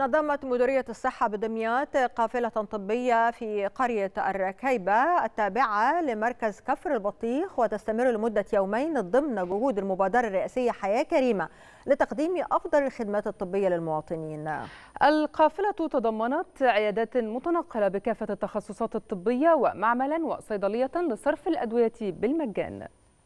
نظمت مديرية الصحة بدمياط قافلة طبية في قرية الركيبة التابعة لمركز كفر البطيخ، وتستمر لمدة يومين ضمن جهود المبادرة الرئاسية حياة كريمة لتقديم أفضل الخدمات الطبية للمواطنين. القافلة تضمنت عيادات متنقلة بكافة التخصصات الطبية ومعملا وصيدلية لصرف الأدوية بالمجان.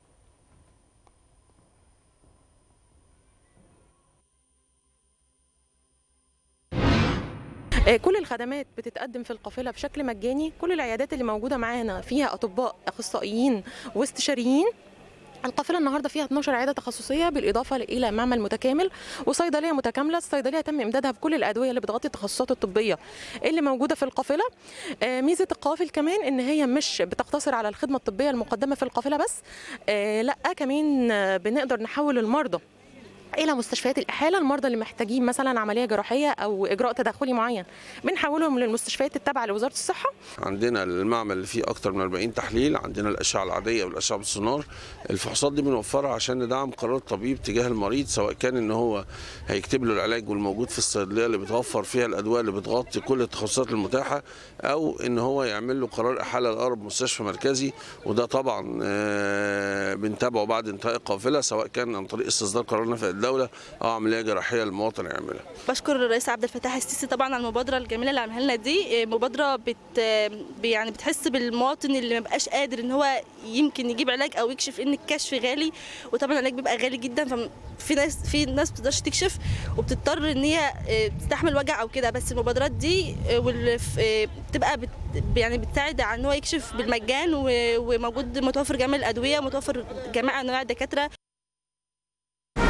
كل الخدمات بتتقدم في القافله بشكل مجاني. كل العيادات اللي موجوده معانا فيها اطباء اخصائيين واستشاريين. القافله النهارده فيها 12 عياده تخصصيه بالاضافه الى معمل متكامل وصيدليه متكامله. الصيدليه تم امدادها بكل الادويه اللي بتغطي التخصصات الطبيه اللي موجوده في القافله. ميزه القوافل كمان ان هي مش بتقتصر على الخدمه الطبيه المقدمه في القافله بس، لا كمان بنقدر نحول المرضى الى مستشفيات الاحاله. المرضى اللي محتاجين مثلا عمليه جراحيه او اجراء تداخلي معين بنحولهم للمستشفيات التابعه لوزاره الصحه. عندنا المعمل اللي فيه اكتر من 40 تحليل، عندنا الاشعه العاديه والاشعه بالسونار. الفحوصات دي بنوفرها عشان ندعم قرار الطبيب تجاه المريض، سواء كان ان هو هيكتب له العلاج والموجود في الصيدليه اللي بتوفر فيها الادويه اللي بتغطي كل التخصصات المتاحه، او ان هو يعمل له قرار احاله لاقرب مستشفى مركزي. وده طبعا بنتابعه بعد انتهاء القافله، سواء كان عن طريق استصدار قرار نفع الدوله او عمليه جراحيه للمواطن يعملها. بشكر الرئيس عبد الفتاح السيسي طبعا على المبادره الجميله اللي عملها لنا دي. مبادره يعني بتحس بالمواطن اللي ما بقاش قادر ان هو يمكن يجيب علاج او يكشف، ان الكشف غالي وطبعا العلاج بيبقى غالي جدا. ففي ناس ما بتقدرش تكشف وبتضطر ان هي تستحمل وجع او كده، بس المبادرات دي بتبقى يعني بتساعد على ان هو يكشف بالمجان، وموجود متوفر جميع الادويه، متوفر جميع انواع الدكاتره،